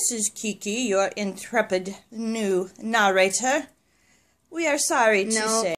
This is Kiki, your intrepid new narrator. We are sorry to say